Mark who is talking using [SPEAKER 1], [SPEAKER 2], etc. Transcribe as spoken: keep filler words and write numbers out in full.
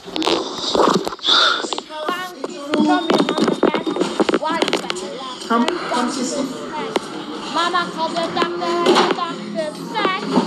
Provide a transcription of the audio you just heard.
[SPEAKER 1] Come, come, sister.
[SPEAKER 2] Mama called the doctor and the doctor said